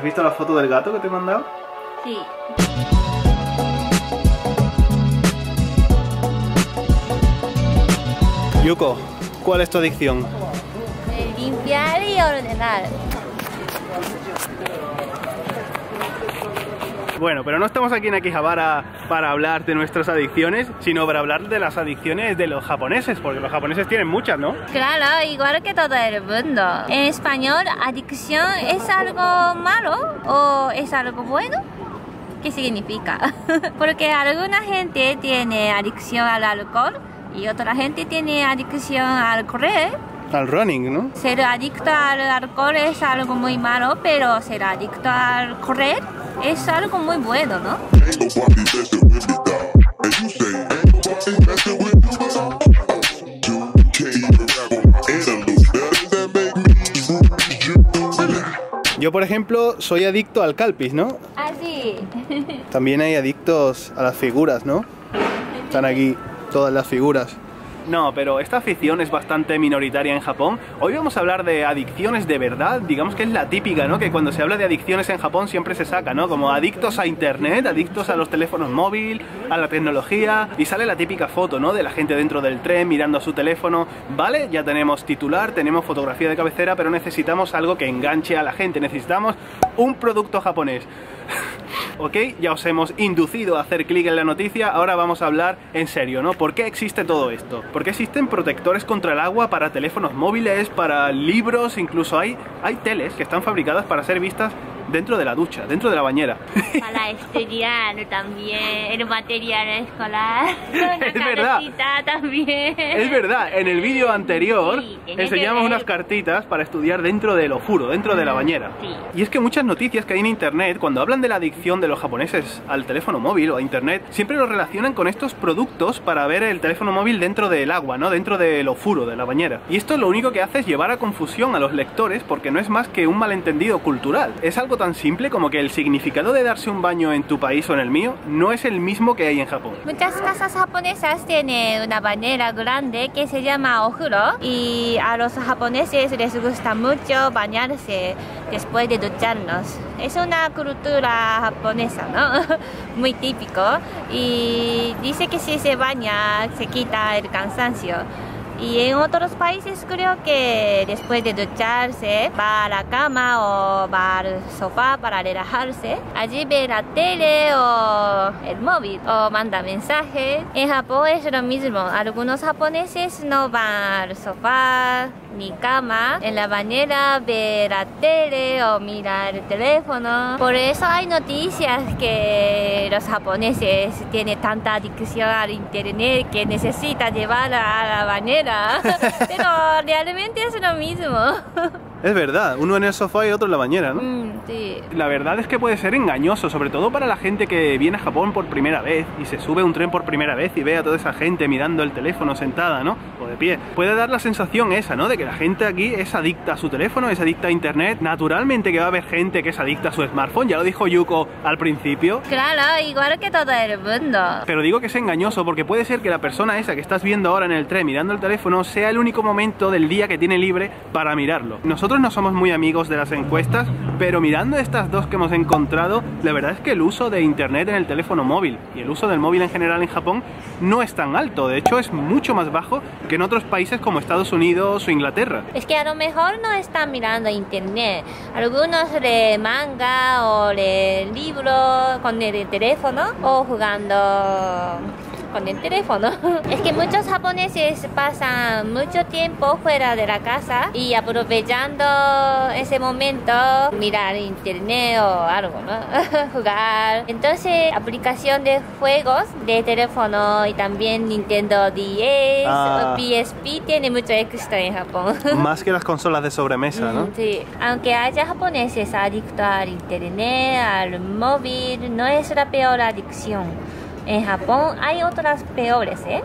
visto la foto del gato que te he mandado? Sí. Yuko, ¿cuál es tu adicción? Limpiar y ordenar. Bueno, pero no estamos aquí en Akihabara para hablar de nuestras adicciones, sino para hablar de las adicciones de los japoneses, porque los japoneses tienen muchas, ¿no? Claro, igual que todo el mundo. En español, adicción es algo malo o es algo bueno. ¿Qué significa? Porque alguna gente tiene adicción al alcohol y otra gente tiene adicción al correr. Al running, ¿no? Ser adicto al alcohol es algo muy malo, pero ser adicto al correr es algo muy bueno, ¿no? Yo, por ejemplo, soy adicto al calpis, ¿no? Ah, sí. También hay adictos a las figuras, ¿no? Están aquí todas las figuras. No, pero esta afición es bastante minoritaria en Japón. Hoy vamos a hablar de adicciones de verdad, digamos que es la típica, ¿no? Que cuando se habla de adicciones en Japón siempre se saca, ¿no? Como adictos a internet, adictos a los teléfonos móviles, a la tecnología, y sale la típica foto, ¿no? De la gente dentro del tren mirando a su teléfono. Vale, ya tenemos titular, tenemos fotografía de cabecera, pero necesitamos algo que enganche a la gente, necesitamos un producto japonés. Ok, ya os hemos inducido a hacer clic en la noticia, ahora vamos a hablar en serio, ¿no? ¿Por qué existe todo esto? ¿Por qué existen protectores contra el agua para teléfonos móviles, para libros? Incluso hay teles que están fabricadas para ser vistas dentro de la ducha, dentro de la bañera. Para estudiar también, el material escolar. Es verdad. También. Es verdad, en el vídeo anterior sí, enseñamos unas cartitas para estudiar dentro del ofuro, dentro de la bañera. Sí. Y es que muchas noticias que hay en internet, cuando hablan de la adicción de los japoneses al teléfono móvil o a internet, siempre lo relacionan con estos productos para ver el teléfono móvil dentro del agua, ¿no? Dentro del ofuro, de la bañera. Y esto lo único que hace es llevar a confusión a los lectores porque no es más que un malentendido cultural. Es algo tan simple como que el significado de darse un baño en tu país o en el mío no es el mismo que hay en Japón. Muchas casas japonesas tienen una bañera grande que se llama ofuro y a los japoneses les gusta mucho bañarse después de ducharnos. Es una cultura japonesa, ¿no? Muy típico, y dice que si se baña se quita el cansancio. Y en otros países creo que después de ducharse va a la cama o va al sofá para relajarse. Allí ve la tele o el móvil o manda mensajes. En Japón es lo mismo. Algunos japoneses no van al sofá ni cama. En la bañera ve la tele o mira el teléfono. Por eso hay noticias que los japoneses tienen tanta adicción al internet que necesitan llevarla a la bañera. Pero realmente es lo mismo. Es verdad, uno en el sofá y otro en la bañera, ¿no? Sí. La verdad es que puede ser engañoso, sobre todo para la gente que viene a Japón por primera vez y se sube a un tren por primera vez y ve a toda esa gente mirando el teléfono sentada, ¿no? O de pie. Puede dar la sensación esa, ¿no? De que la gente aquí es adicta a su teléfono, es adicta a internet. Naturalmente que va a haber gente que es adicta a su smartphone, ya lo dijo Yuko al principio. Claro, igual que todo el mundo. Pero digo que es engañoso porque puede ser que la persona esa que estás viendo ahora en el tren mirando el teléfono sea el único momento del día que tiene libre para mirarlo. Nosotros no somos muy amigos de las encuestas, pero mirando estas dos que hemos encontrado, la verdad es que el uso de internet en el teléfono móvil y el uso del móvil en general en Japón no es tan alto. De hecho, es mucho más bajo que en otros países como Estados Unidos o Inglaterra. Es que a lo mejor no están mirando internet. Algunos leen manga o leen libros con el teléfono o jugando con el teléfono. Es que muchos japoneses pasan mucho tiempo fuera de la casa y aprovechando ese momento mirar internet o algo, ¿no? Jugar. Entonces, aplicación de juegos de teléfono y también Nintendo DS o PSP tiene mucho éxito en Japón. Más que las consolas de sobremesa, ¿no? Sí. Aunque haya japoneses adictos al internet, al móvil, no es la peor adicción. En Japón hay otras peores, ¿eh?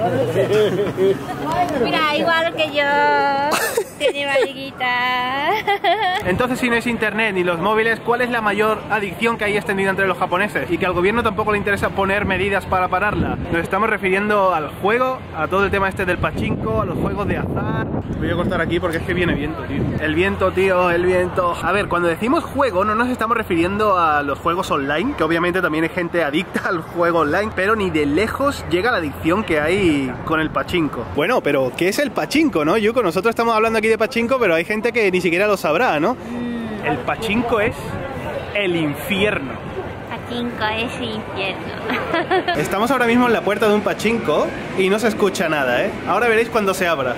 Mira, igual que yo, tiene barriguita. Entonces, si no es internet ni los móviles, ¿cuál es la mayor adicción que hay extendida entre los japoneses? Y que al gobierno tampoco le interesa poner medidas para pararla. Nos estamos refiriendo al juego, a todo el tema este del pachinko, a los juegos de azar. Voy a cortar aquí porque es que viene viento, tío. El viento, tío, el viento. A ver, cuando decimos juego no nos estamos refiriendo a los juegos online, que obviamente también hay gente adicta al juego online, pero ni de lejos llega la adicción que hay con el pachinko. Bueno, pero ¿qué es el pachinko, no, Yuko? Nosotros estamos hablando aquí de pachinko, pero hay gente que ni siquiera lo sabrá, ¿no? El pachinko es el infierno. Pachinko es infierno. Estamos ahora mismo en la puerta de un pachinko y no se escucha nada, ¿eh? Ahora veréis cuando se abra.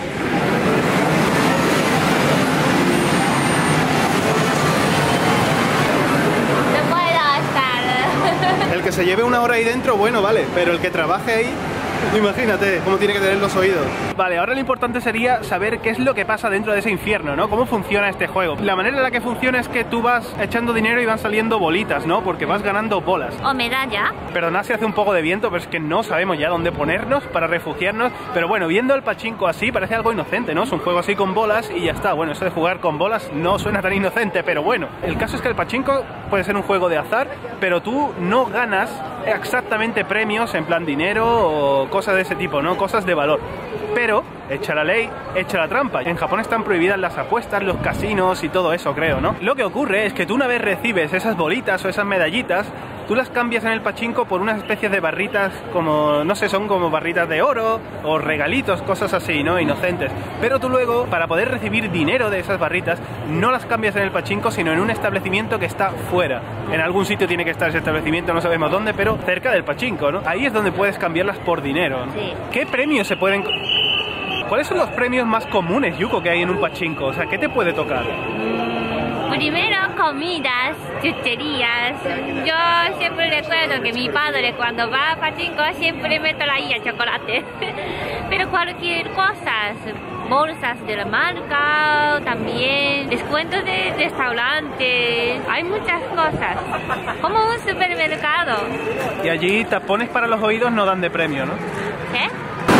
No puedo estar. El que se lleve una hora ahí dentro, bueno, vale, pero el que trabaje ahí, imagínate cómo tiene que tener los oídos. Vale, ahora lo importante sería saber qué es lo que pasa dentro de ese infierno, ¿no? Cómo funciona este juego. La manera en la que funciona es que tú vas echando dinero y van saliendo bolitas, ¿no? Porque vas ganando bolas. O medalla. Perdonad si hace un poco de viento, pero es que no sabemos ya dónde ponernos para refugiarnos. Pero bueno, viendo el pachinko así parece algo inocente, ¿no? Es un juego así con bolas y ya está. Bueno, eso de jugar con bolas no suena tan inocente, pero bueno. El caso es que el pachinko puede ser un juego de azar, pero tú no ganas exactamente premios en plan dinero o cosas de ese tipo, ¿no? Cosas de valor. Pero, echa la ley, echa la trampa. En Japón están prohibidas las apuestas, los casinos y todo eso, creo, ¿no? Lo que ocurre es que tú una vez recibes esas bolitas o esas medallitas, tú las cambias en el pachinko por unas especies de barritas como, no sé, son como barritas de oro o regalitos, cosas así, ¿no? Inocentes. Pero tú luego, para poder recibir dinero de esas barritas, no las cambias en el pachinko, sino en un establecimiento que está fuera. En algún sitio tiene que estar ese establecimiento, no sabemos dónde, pero cerca del pachinko, ¿no? Ahí es donde puedes cambiarlas por dinero, ¿no? Sí. ¿Qué premios se pueden...? ¿Cuáles son los premios más comunes, Yuko, que hay en un pachinko? O sea, ¿qué te puede tocar? Primero, comidas, chucherías. Yo siempre recuerdo que mi padre cuando va a pachinko siempre me traía chocolate. Pero cualquier cosa, bolsas de la marca, también descuentos de restaurantes, hay muchas cosas, como un supermercado. Y allí tapones para los oídos no dan de premio, ¿no? ¿Qué?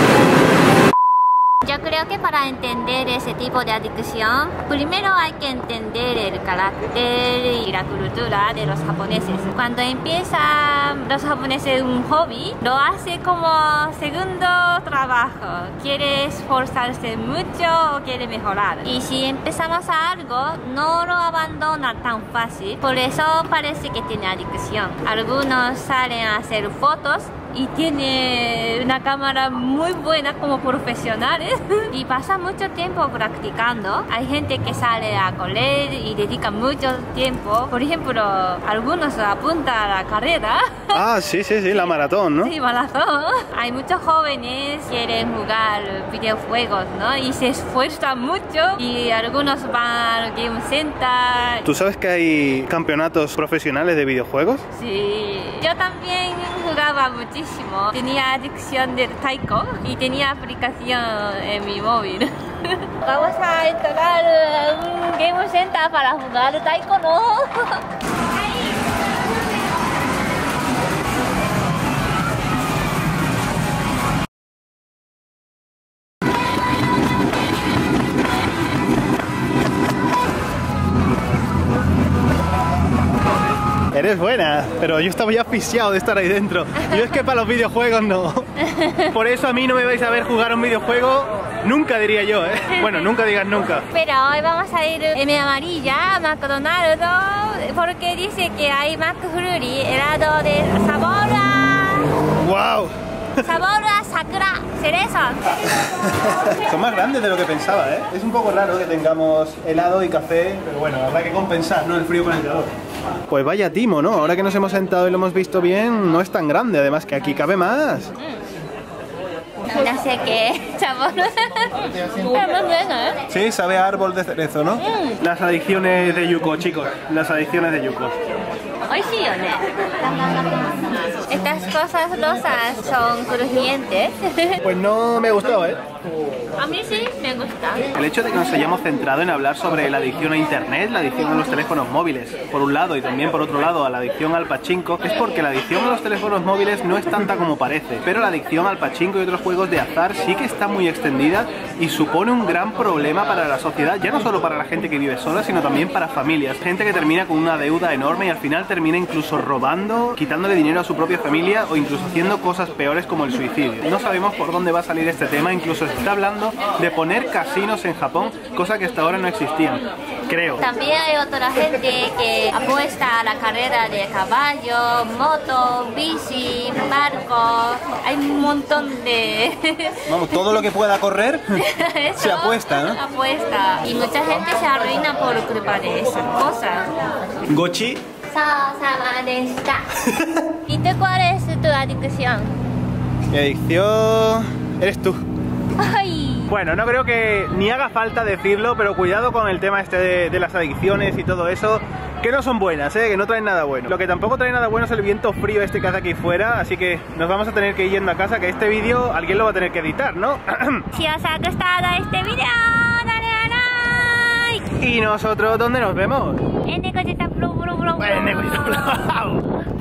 Yo creo que para entender ese tipo de adicción, primero hay que entender el carácter y la cultura de los japoneses. Cuando empieza los japoneses un hobby, lo hace como segundo trabajo. Quiere esforzarse mucho o quiere mejorar. Y si empezamos a algo, no lo abandona tan fácil. Por eso parece que tiene adicción. Algunos salen a hacer fotos y tiene una cámara muy buena como profesionales y pasa mucho tiempo practicando. Hay gente que sale a correr y dedica mucho tiempo. Por ejemplo, algunos apuntan a la carrera. Ah, sí, la maratón, ¿no? Sí, maratón. Hay muchos jóvenes que quieren jugar videojuegos, ¿no? Y se esfuerzan mucho y algunos van al Game Center. ¿Tú sabes que hay campeonatos profesionales de videojuegos? Sí, yo también jugaba muchísimo. Tenía adicción del taiko y tenía aplicación en mi móvil. Vamos a entrar a un Game Center para jugar taiko, ¿no? Eres buena, pero yo estaba ya asfixiado de estar ahí dentro. Yo es que para los videojuegos no. Por eso a mí no me vais a ver jugar un videojuego nunca, diría yo, ¿eh? Bueno, nunca digas nunca. Pero hoy vamos a ir en Amarilla a McDonald's porque dice que hay McFlurry helado de sabor a... ¡Wow! Sabor a sakura, cereza. Son más grandes de lo que pensaba, ¿eh? Es un poco raro que tengamos helado y café, pero bueno, habrá que compensar, ¿no? El frío con el calor. Pues vaya timo, ¿no? Ahora que nos hemos sentado y lo hemos visto bien, no es tan grande, además que aquí cabe más. No sé qué sabor. Pero muy bueno, ¿eh? Sí, sabe a árbol de cerezo, ¿no? Las adicciones de Yuko, chicos, las adicciones de Yuko. Estas cosas rosas son crujientes. Pues no me gustó, ¿eh? A mí sí me gusta. El hecho de que nos hayamos centrado en hablar sobre la adicción a internet, la adicción a los teléfonos móviles, por un lado, y también por otro lado a la adicción al pachinko, es porque la adicción a los teléfonos móviles no es tanta como parece, pero la adicción al pachinko y otros juegos de azar sí que está muy extendida y supone un gran problema para la sociedad, ya no solo para la gente que vive sola, sino también para familias. Gente que termina con una deuda enorme y al final termina incluso robando, quitándole dinero a su propia familia o incluso haciendo cosas peores como el suicidio. No sabemos por dónde va a salir este tema, incluso se está hablando de poner casinos en Japón, cosa que hasta ahora no existían, creo. También hay otra gente que apuesta a la carrera de caballo, moto, bici, barco. Hay un montón de... Vamos, todo lo que pueda correr se apuesta, ¿no? Apuesta. Y mucha gente se arruina por culpa de esas cosas. Gochi. ¿Y tú cuál es tu adicción? Mi adicción eres tú. Ay. Bueno, no creo que ni haga falta decirlo, pero cuidado con el tema este de las adicciones y todo eso, que no son buenas, que no traen nada bueno. Lo que tampoco trae nada bueno es el viento frío este que hace aquí fuera, así que nos vamos a tener que ir yendo a casa, que este vídeo alguien lo va a tener que editar, ¿no? Si os ha gustado este vídeo, dale a like. ¿Y nosotros dónde nos vemos? En Necosita Blu Blu Blu. En Necosita Blu.